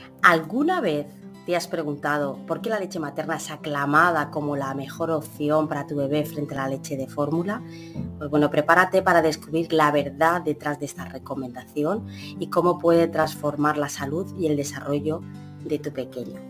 ¿Alguna vez te has preguntado por qué la leche materna es aclamada como la mejor opción para tu bebé frente a la leche de fórmula? Pues bueno, prepárate para descubrir la verdad detrás de esta recomendación y cómo puede transformar la salud y el desarrollo de tu pequeño.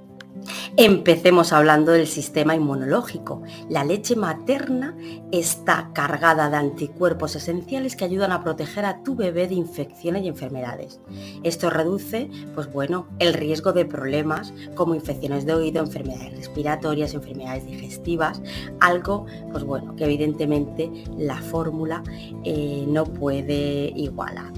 Empecemos hablando del sistema inmunológico. La leche materna está cargada de anticuerpos esenciales que ayudan a proteger a tu bebé de infecciones y enfermedades. Esto reduce, el riesgo de problemas como infecciones de oído, enfermedades respiratorias, enfermedades digestivas, algo, que evidentemente la fórmula no puede igualar.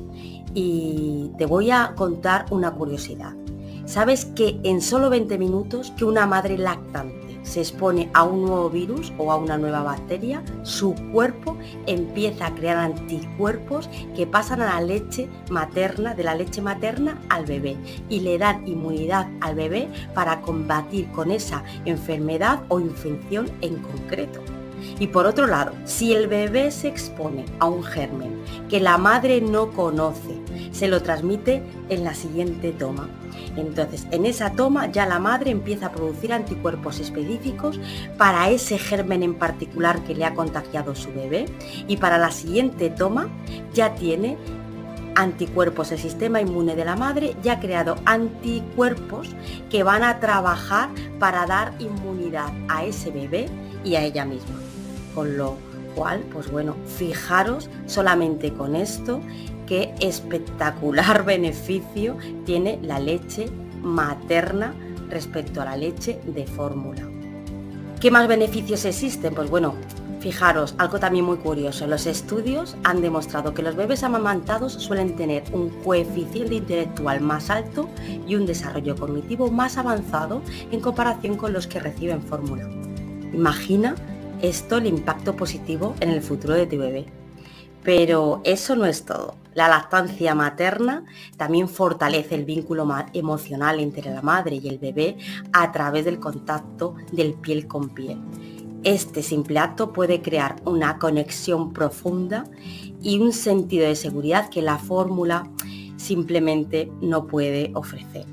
Y te voy a contar una curiosidad. ¿Sabes que en solo 20 minutos que una madre lactante se expone a un nuevo virus o a una nueva bacteria, su cuerpo empieza a crear anticuerpos que pasan a la leche materna, de la leche materna al bebé, y le dan inmunidad al bebé para combatir con esa enfermedad o infección en concreto? Y por otro lado, si el bebé se expone a un germen que la madre no conoce, se lo transmite en la siguiente toma. Entonces, en esa toma ya la madre empieza a producir anticuerpos específicos para ese germen en particular que le ha contagiado su bebé, y para la siguiente toma ya tiene anticuerpos. El sistema inmune de la madre ya ha creado anticuerpos que van a trabajar para dar inmunidad a ese bebé y a ella misma. Con lo cual, fijaros solamente con esto qué espectacular beneficio tiene la leche materna respecto a la leche de fórmula. ¿Qué más beneficios existen? Fijaros, algo también muy curioso. Los estudios han demostrado que los bebés amamantados suelen tener un coeficiente intelectual más alto y un desarrollo cognitivo más avanzado en comparación con los que reciben fórmula. Imagina esto, el impacto positivo en el futuro de tu bebé. Pero eso no es todo. La lactancia materna también fortalece el vínculo emocional entre la madre y el bebé a través del contacto del piel con piel. Este simple acto puede crear una conexión profunda y un sentido de seguridad que la fórmula simplemente no puede ofrecer.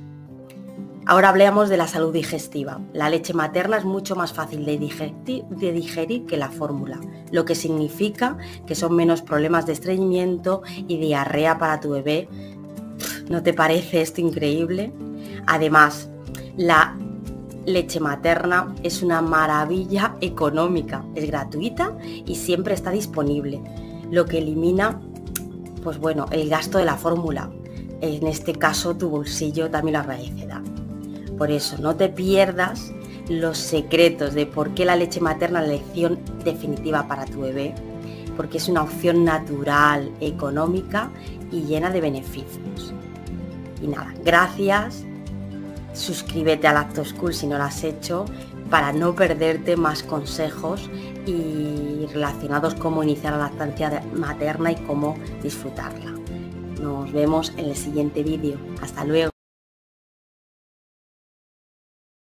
Ahora hablemos de la salud digestiva. La leche materna es mucho más fácil de digerir que la fórmula, lo que significa que son menos problemas de estreñimiento y diarrea para tu bebé. ¿No te parece esto increíble? Además, la leche materna es una maravilla económica, es gratuita y siempre está disponible, lo que elimina el gasto de la fórmula. En este caso, tu bolsillo también lo agradecerá. Por eso, no te pierdas los secretos de por qué la leche materna es la elección definitiva para tu bebé, porque es una opción natural, económica y llena de beneficios. Y nada, gracias. Suscríbete a Lactoschool si no lo has hecho, para no perderte más consejos y relacionados cómo iniciar la lactancia materna y cómo disfrutarla. Nos vemos en el siguiente vídeo. Hasta luego.